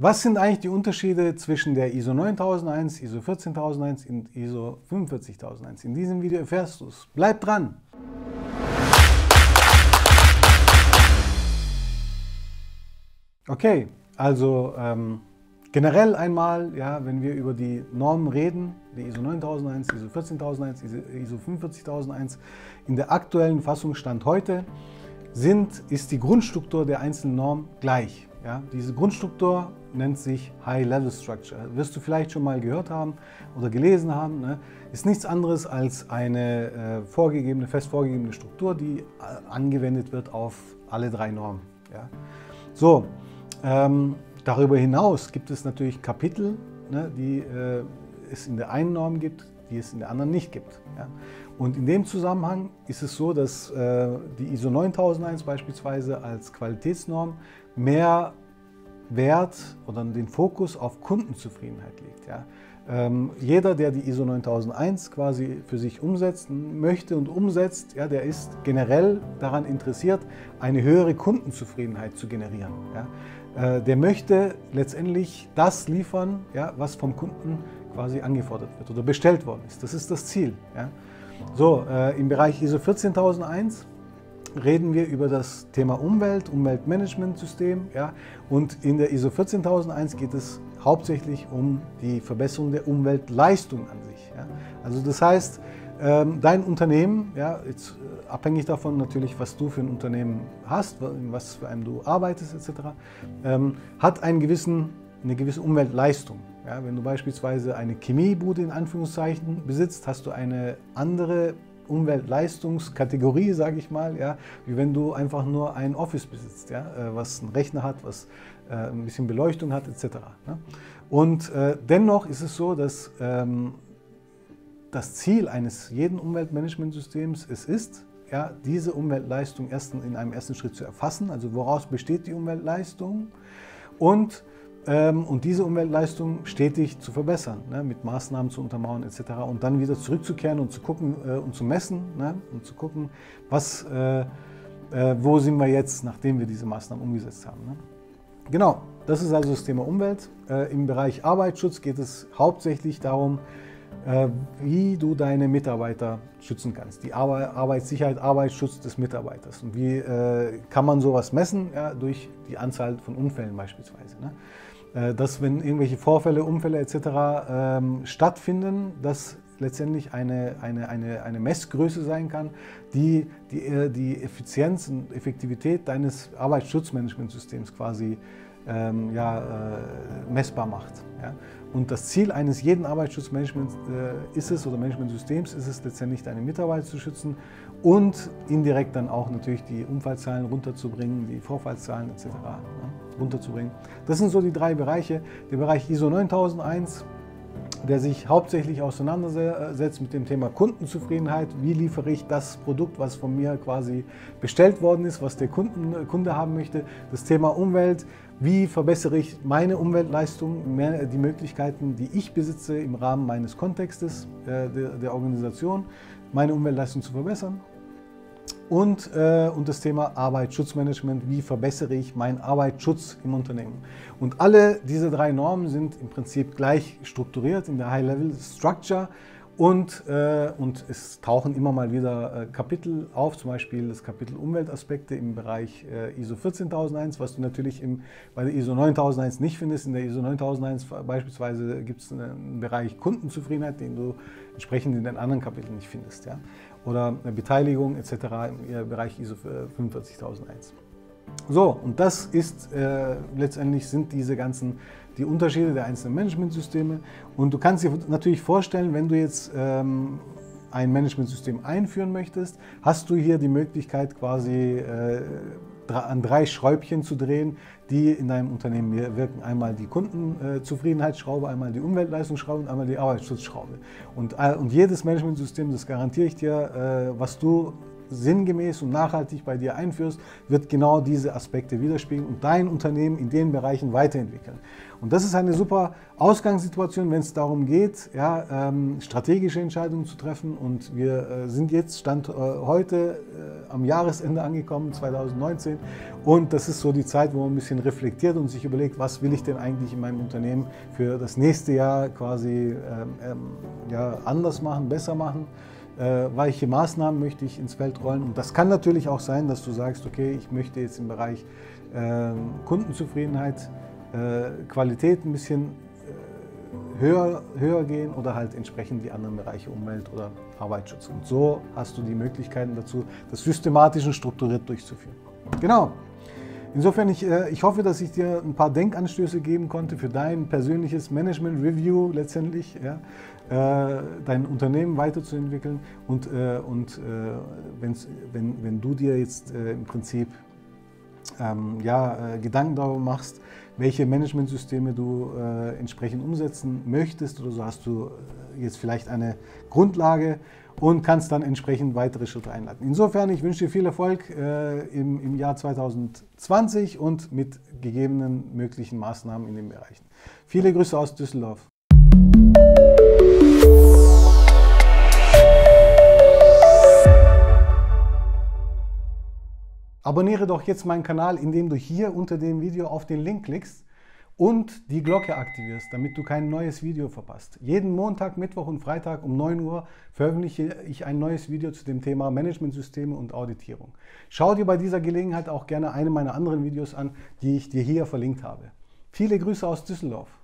Was sind eigentlich die Unterschiede zwischen der ISO 9001, ISO 14001 und ISO 45001? In diesem Video erfährst du es. Bleib dran! Okay, also generell einmal, ja, wenn wir über die Normen reden, die ISO 9001, ISO 14001, ISO 45001, in der aktuellen Fassungsstand heute ist die Grundstruktur der einzelnen Normen gleich. Ja? Diese Grundstruktur nennt sich High-Level Structure. Wirst du vielleicht schon mal gehört haben oder gelesen haben. Ne? Ist nichts anderes als eine fest vorgegebene Struktur, die angewendet wird auf alle drei Normen. Ja? So, darüber hinaus gibt es natürlich Kapitel, ne, die es in der einen Norm gibt, die es in der anderen nicht gibt. Ja? Und in dem Zusammenhang ist es so, dass die ISO 9001 beispielsweise als Qualitätsnorm mehr Wert oder den Fokus auf Kundenzufriedenheit legt. Ja? Jeder, der die ISO 9001 quasi für sich umsetzen möchte und umsetzt, ja, der ist generell daran interessiert, eine höhere Kundenzufriedenheit zu generieren. Ja? Der möchte letztendlich das liefern, ja, was vom Kunden quasi angefordert wird oder bestellt worden ist. Das ist das Ziel. Ja? So, im Bereich ISO 14001 reden wir über das Thema Umweltmanagementsystem. Ja? Und in der ISO 14001 geht es hauptsächlich um die Verbesserung der Umweltleistung an sich. Ja? Also das heißt, dein Unternehmen, ja, jetzt abhängig davon natürlich, was du für ein Unternehmen hast, in was für einem du arbeitest etc., hat eine gewisse Umweltleistung. Ja? Wenn du beispielsweise eine Chemiebude in Anführungszeichen besitzt, hast du eine andere Umweltleistungskategorie, sage ich mal, ja, wie wenn du einfach nur ein Office besitzt, ja, was einen Rechner hat, was ein bisschen Beleuchtung hat, etc. Ne? Und dennoch ist es so, dass das Ziel eines jeden Umweltmanagementsystems es ist, ja, diese Umweltleistung in einem ersten Schritt zu erfassen, also woraus besteht die Umweltleistung und diese Umweltleistung stetig zu verbessern, ne, mit Maßnahmen zu untermauern etc. und dann wieder zurückzukehren und zu gucken und zu messen, ne, und zu gucken, wo sind wir jetzt, nachdem wir diese Maßnahmen umgesetzt haben. Ne? Genau, das ist also das Thema Umwelt. Im Bereich Arbeitsschutz geht es hauptsächlich darum, wie du deine Mitarbeiter schützen kannst. Die Arbeitssicherheit, Arbeitsschutz des Mitarbeiters. Und wie kann man sowas messen? Ja, durch die Anzahl von Unfällen beispielsweise. Ne? Dass wenn irgendwelche Vorfälle, Unfälle etc. Stattfinden, dass letztendlich eine Messgröße sein kann, die Effizienz und Effektivität deines Arbeitsschutzmanagementsystems quasi messbar macht. Ja? Und das Ziel eines jeden Arbeitsschutzmanagements Managementsystems ist es letztendlich, deine Mitarbeiter zu schützen und indirekt dann auch natürlich die Unfallzahlen runterzubringen, die Vorfallzahlen etc. runterzubringen. Das sind so die drei Bereiche. Der Bereich ISO 9001, der sich hauptsächlich auseinandersetzt mit dem Thema Kundenzufriedenheit. Wie liefere ich das Produkt, was von mir quasi bestellt worden ist, was der Kunde haben möchte. Das Thema Umwelt. Wie verbessere ich meine Umweltleistung, die Möglichkeiten, die ich besitze im Rahmen meines Kontextes der Organisation, meine Umweltleistung zu verbessern. Und das Thema Arbeitsschutzmanagement, wie verbessere ich meinen Arbeitsschutz im Unternehmen. Und alle diese drei Normen sind im Prinzip gleich strukturiert in der High-Level Structure und es tauchen immer mal wieder Kapitel auf, zum Beispiel das Kapitel Umweltaspekte im Bereich ISO 14001, was du natürlich bei der ISO 9001 nicht findest. In der ISO 9001 beispielsweise gibt es einen Bereich Kundenzufriedenheit, den du entsprechend in den anderen Kapiteln nicht findest. Ja? Oder Beteiligung etc. im Bereich ISO 45001. So, und das ist letztendlich sind die Unterschiede der einzelnen Managementsysteme. Und du kannst dir natürlich vorstellen, wenn du jetzt ein Managementsystem einführen möchtest, hast du hier die Möglichkeit quasi an drei Schräubchen zu drehen, die in deinem Unternehmen wirken. Einmal die Kundenzufriedenheitsschraube, einmal die Umweltleistungsschraube und einmal die Arbeitsschutzschraube. Und jedes Managementsystem, das garantiere ich dir, was du sinngemäß und nachhaltig bei dir einführst, wird genau diese Aspekte widerspiegeln und dein Unternehmen in den Bereichen weiterentwickeln. Und das ist eine super Ausgangssituation, wenn es darum geht, ja, strategische Entscheidungen zu treffen. Und wir sind jetzt, Stand heute, am Jahresende angekommen, 2019. Und das ist so die Zeit, wo man ein bisschen reflektiert und sich überlegt, was will ich denn eigentlich in meinem Unternehmen für das nächste Jahr quasi ja, anders machen, besser machen. Welche Maßnahmen möchte ich ins Feld rollen? Und das kann natürlich auch sein, dass du sagst, okay, ich möchte jetzt im Bereich Kundenzufriedenheit, Qualität ein bisschen höher gehen oder halt entsprechend die anderen Bereiche Umwelt oder Arbeitsschutz. Und so hast du die Möglichkeiten dazu, das systematisch und strukturiert durchzuführen. Genau. Insofern, ich hoffe, dass ich dir ein paar Denkanstöße geben konnte für dein persönliches Management-Review letztendlich, ja, dein Unternehmen weiterzuentwickeln und wenn du dir jetzt im Prinzip Gedanken darüber machst, welche Managementsysteme du entsprechend umsetzen möchtest oder so, hast du jetzt vielleicht eine Grundlage und kannst dann entsprechend weitere Schritte einleiten. Insofern, ich wünsche dir viel Erfolg im Jahr 2020 und mit gegebenen möglichen Maßnahmen in den Bereichen. Viele Grüße aus Düsseldorf. Abonniere doch jetzt meinen Kanal, indem du hier unter dem Video auf den Link klickst und die Glocke aktivierst, damit du kein neues Video verpasst. Jeden Montag, Mittwoch und Freitag um 9 Uhr veröffentliche ich ein neues Video zu dem Thema Managementsysteme und Auditierung. Schau dir bei dieser Gelegenheit auch gerne eine meiner anderen Videos an, die ich dir hier verlinkt habe. Viele Grüße aus Düsseldorf.